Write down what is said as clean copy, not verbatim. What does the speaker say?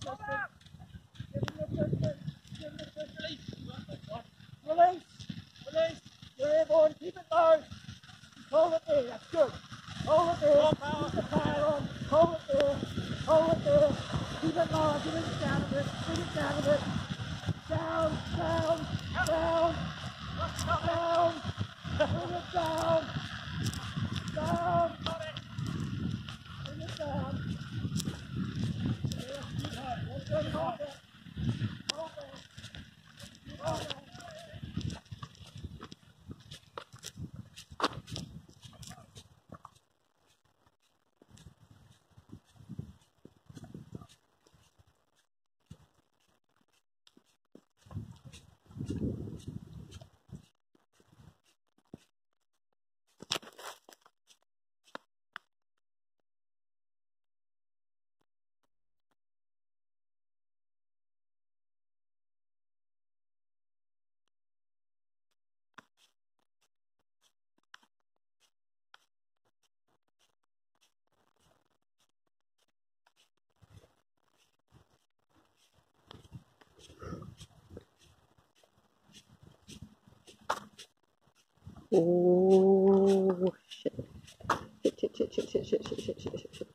Release. Release. You're airborne. Keep it low. Hold it there. That's good. Hold it there. Keep the power on. Hold it there. Hold it there. Keep it low. Bring it down a bit. Bring it down a bit. Down. Down. Down. Down. Bring it down. Down. Bring it down. Hold it. Hold it. Hold it. Hold it. Oh, shit. Shit.